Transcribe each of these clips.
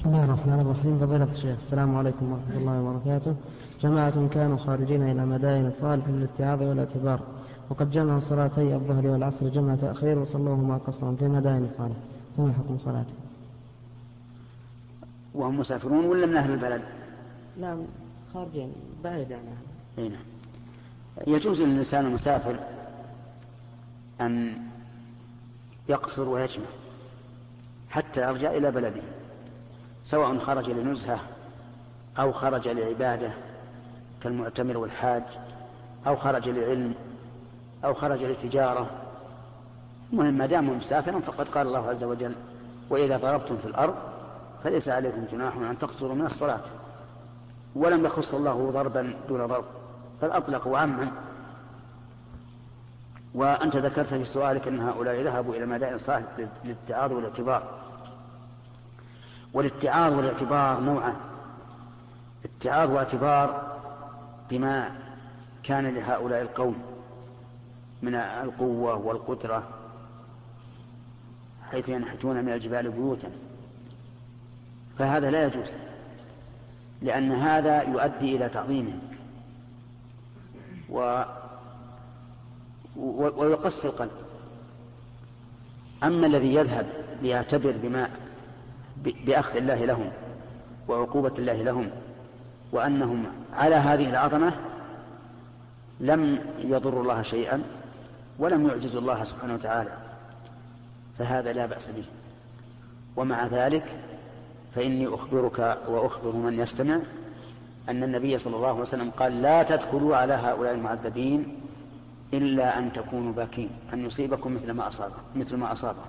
بسم الله الرحمن الرحيم. فضيلة الشيخ، السلام عليكم ورحمة الله وبركاته. جماعة كانوا خارجين إلى مدائن صالح للاتعاظ والاعتبار، وقد جمعوا صلاتي الظهر والعصر جمع تأخير وصلوهما قصرا في مدائن صالح، فما حكم صلاته؟ وهم مسافرون ولا من أهل البلد؟ لا، خارجين بعيد عنها. هنا يجوز للإنسان المسافر أن يقصر ويجمع حتى يرجع إلى بلده، سواء خرج لنزهة أو خرج لعبادة كالمعتمر والحاج، أو خرج لعلم، أو خرج لتجارة. المهم ما دام مسافرا فقد قال الله عز وجل: وإذا ضربتم في الأرض فليس عليكم جناح أن تقصروا من الصلاة. ولم يخص الله ضربا دون ضرب، بل أطلق وعما. وأنت ذكرت في سؤالك أن هؤلاء ذهبوا إلى مدائن صالح للاتعاظ والاعتبار. والاتعاظ والاعتبار نوعان: اتعاظ واعتبار بما كان لهؤلاء القوم من القوة والقدرة، حيث ينحتون من الجبال بيوتا، فهذا لا يجوز، لأن هذا يؤدي إلى تعظيمهم ويقسي القلب. أما الذي يذهب ليعتبر بأخذ الله لهم وعقوبة الله لهم، وأنهم على هذه العظمة لم يضر الله شيئا ولم يعجز الله سبحانه وتعالى، فهذا لا بأس به. ومع ذلك فإني أخبرك وأخبر من يستمع أن النبي صلى الله عليه وسلم قال: لا تدخلوا على هؤلاء المعذبين إلا أن تكونوا باكين، أن يصيبكم مثل ما أصابه.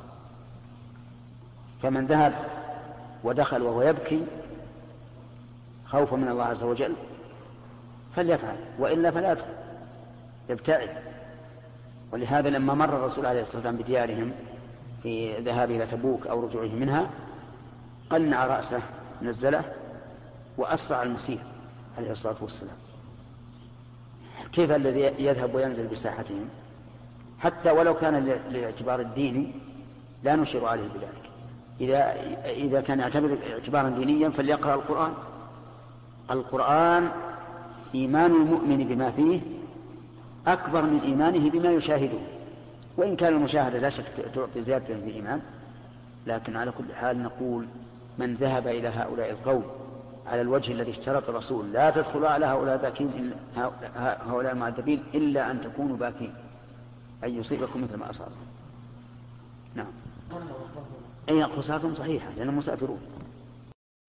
فمن ذهب ودخل وهو يبكي خوفا من الله عز وجل فليفعل، وإلا فلا يدخل، يبتعد. ولهذا لما مر الرسول عليه الصلاة والسلام بديارهم في ذهابه إلى تبوك أو رجوعه منها قنع رأسه نزله وأسرع المسير عليه الصلاة والسلام. كيف الذي يذهب وينزل بساحتهم؟ حتى ولو كان للاعتبار الديني لا نشير عليه بذلك. إذا كان يعتبر اعتبارا دينيا فليقرأ القرآن. القرآن إيمان المؤمن بما فيه أكبر من إيمانه بما يشاهده، وإن كان المشاهدة لا شك تعطي زيادة في الإيمان، لكن على كل حال نقول: من ذهب إلى هؤلاء القوم على الوجه الذي اشترط الرسول: لا تدخلوا على هؤلاء المعذبين إلا أن تكونوا باكين، أن يصيبكم مثل ما أصابهم. نعم، أي قصاتهم صحيحة لأنهم مسافرون.